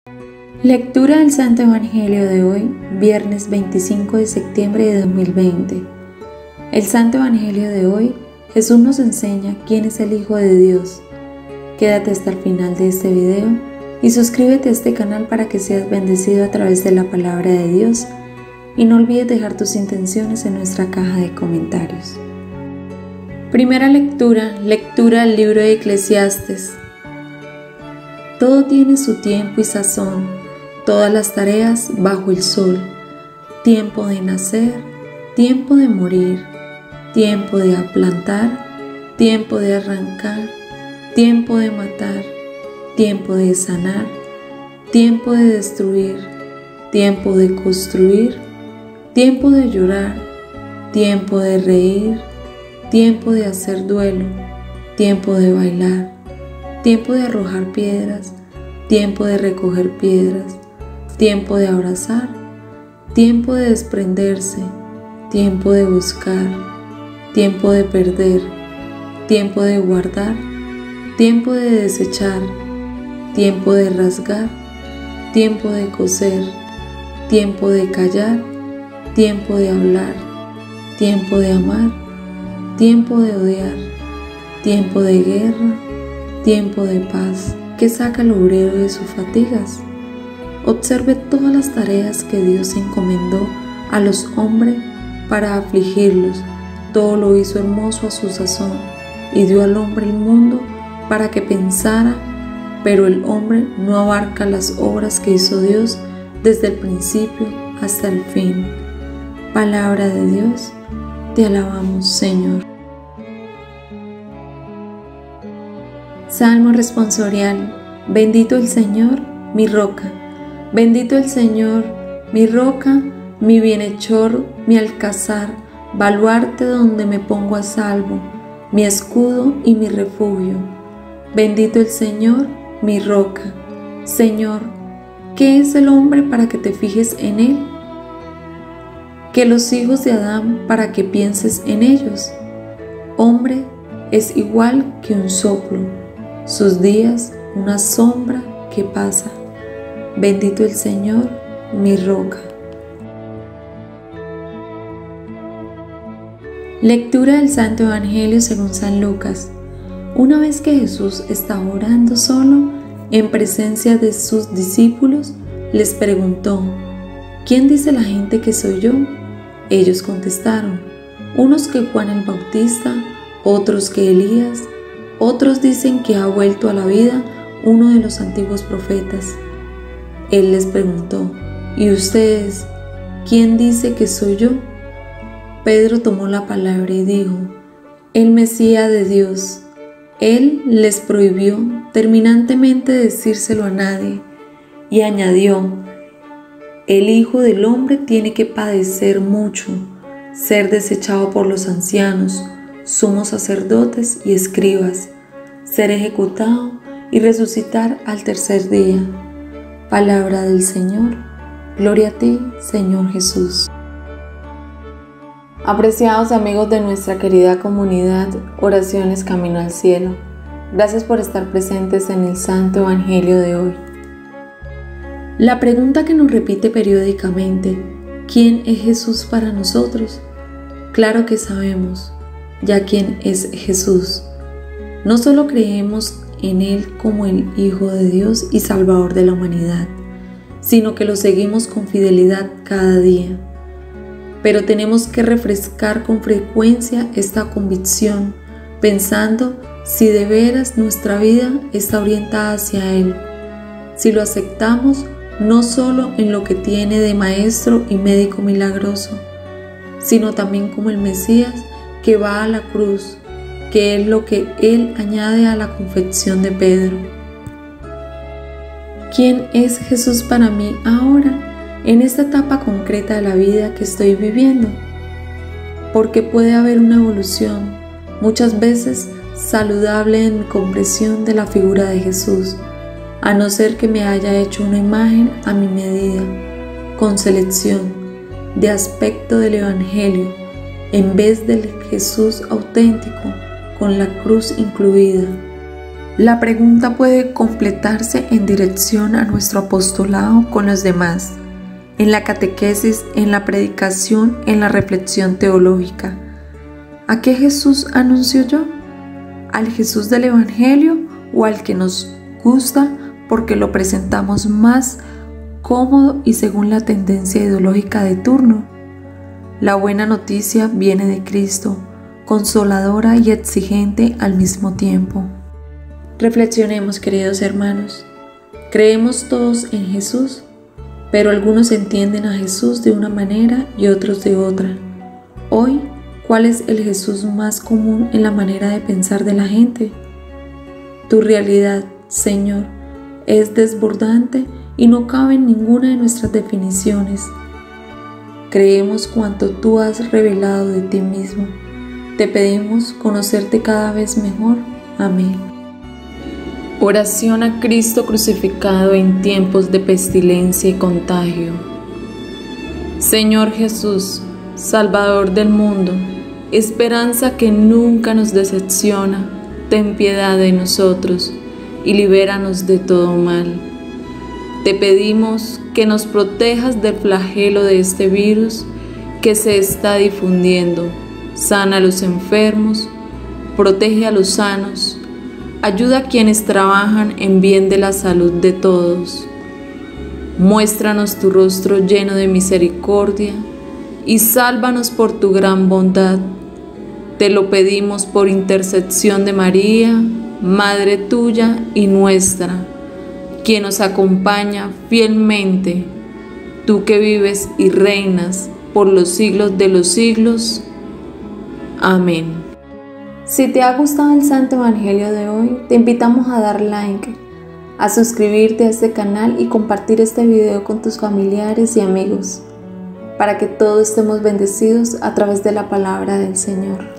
Lectura del Santo Evangelio de hoy, viernes 25 de septiembre de 2020. El Santo Evangelio de hoy, Jesús nos enseña quién es el Hijo de Dios. Quédate hasta el final de este video y suscríbete a este canal para que seas bendecido a través de la palabra de Dios. Y no olvides dejar tus intenciones en nuestra caja de comentarios. Primera lectura del libro de Eclesiastes. Todo tiene su tiempo y sazón, todas las tareas bajo el sol, tiempo de nacer, tiempo de morir, tiempo de plantar, tiempo de arrancar, tiempo de matar, tiempo de sanar, tiempo de destruir, tiempo de construir, tiempo de llorar, tiempo de reír, tiempo de hacer duelo, tiempo de bailar, tiempo de arrojar piedras, tiempo de recoger piedras, tiempo de abrazar, tiempo de desprenderse, tiempo de buscar, tiempo de perder, tiempo de guardar, tiempo de desechar, tiempo de rasgar, tiempo de coser, tiempo de callar, tiempo de hablar, tiempo de amar, tiempo de odiar, tiempo de guerra, tiempo de paz. ¿Qué saca el obrero de sus fatigas? Observe todas las tareas que Dios encomendó a los hombres para afligirlos. Todo lo hizo hermoso a su sazón y dio al hombre el mundo para que pensara, pero el hombre no abarca las obras que hizo Dios desde el principio hasta el fin. Palabra de Dios, te alabamos, Señor. Salmo responsorial. Bendito el Señor, mi roca. Bendito el Señor, mi roca, mi bienhechor, mi alcázar, baluarte donde me pongo a salvo, mi escudo y mi refugio. Bendito el Señor, mi roca. Señor, ¿qué es el hombre para que te fijes en él? Que los hijos de Adán para que pienses en ellos. Hombre es igual que un soplo, sus días una sombra que pasa. Bendito el Señor, mi roca. Lectura del Santo Evangelio según San Lucas. Una vez que Jesús estaba orando solo, en presencia de sus discípulos, les preguntó: ¿quién dice la gente que soy yo? Ellos contestaron: unos que Juan el Bautista, otros que Elías, otros dicen que ha vuelto a la vida uno de los antiguos profetas. Él les preguntó: ¿y ustedes, quién dice que soy yo? Pedro tomó la palabra y dijo: el Mesías de Dios. Él les prohibió terminantemente decírselo a nadie y añadió: el Hijo del Hombre tiene que padecer mucho, ser desechado por los ancianos, sumos sacerdotes y escribas, ser ejecutado y resucitar al tercer día. Palabra del Señor. Gloria a ti, Señor Jesús. Apreciados amigos de nuestra querida comunidad Oraciones Camino al Cielo, gracias por estar presentes en el Santo Evangelio de hoy. La pregunta que nos repite periódicamente: ¿quién es Jesús para nosotros? Claro que sabemos ya quién es Jesús. No solo creemos en Él como el Hijo de Dios y Salvador de la humanidad, sino que lo seguimos con fidelidad cada día. Pero tenemos que refrescar con frecuencia esta convicción, pensando si de veras nuestra vida está orientada hacia Él, si lo aceptamos no solo en lo que tiene de maestro y médico milagroso, sino también como el Mesías que va a la cruz, que es lo que Él añade a la confesión de Pedro. ¿Quién es Jesús para mí ahora, en esta etapa concreta de la vida que estoy viviendo? Porque puede haber una evolución, muchas veces saludable, en mi comprensión de la figura de Jesús, a no ser que me haya hecho una imagen a mi medida, con selección, de aspecto del Evangelio, en vez del Jesús auténtico, con la cruz incluida. La pregunta puede completarse en dirección a nuestro apostolado con los demás, en la catequesis, en la predicación, en la reflexión teológica. ¿A qué Jesús anuncio yo? ¿Al Jesús del Evangelio o al que nos gusta porque lo presentamos más cómodo y según la tendencia ideológica de turno? La buena noticia viene de Cristo, consoladora y exigente al mismo tiempo. Reflexionemos, queridos hermanos. Creemos todos en Jesús, pero algunos entienden a Jesús de una manera y otros de otra. Hoy, ¿cuál es el Jesús más común en la manera de pensar de la gente? Tu realidad, Señor, es desbordante y no cabe en ninguna de nuestras definiciones. Creemos cuanto tú has revelado de ti mismo. Te pedimos conocerte cada vez mejor. Amén. Oración a Cristo crucificado en tiempos de pestilencia y contagio. Señor Jesús, Salvador del mundo, esperanza que nunca nos decepciona, ten piedad de nosotros y libéranos de todo mal. Te pedimos que nos protejas del flagelo de este virus que se está difundiendo. Sana a los enfermos, protege a los sanos, ayuda a quienes trabajan en bien de la salud de todos. Muéstranos tu rostro lleno de misericordia y sálvanos por tu gran bondad. Te lo pedimos por intercesión de María, Madre tuya y nuestra, quien nos acompaña fielmente, tú que vives y reinas por los siglos de los siglos. Amén. Si te ha gustado el Santo Evangelio de hoy, te invitamos a dar like, a suscribirte a este canal y compartir este video con tus familiares y amigos, para que todos estemos bendecidos a través de la palabra del Señor.